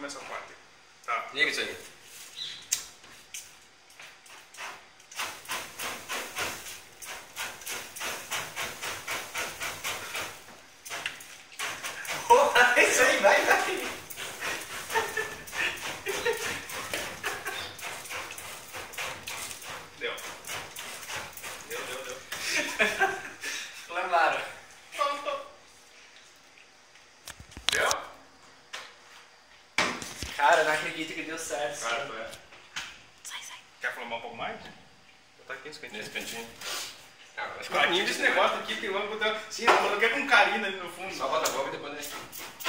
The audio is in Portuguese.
começa a parte. Tá. Liga isso aí. Isso aí, vai. Deu. Deu. Lembraram. Deu? Cara, eu não acredito que deu certo. Claro, é. Sai. Quer flambar um pouco mais? Vou botar aqui nesse cantinho. Nesse cantinho. Ficou lindo esse negócio aqui que eu vou botar. Sim, eu coloquei com carinho ali no fundo. Só bota a boca e depois.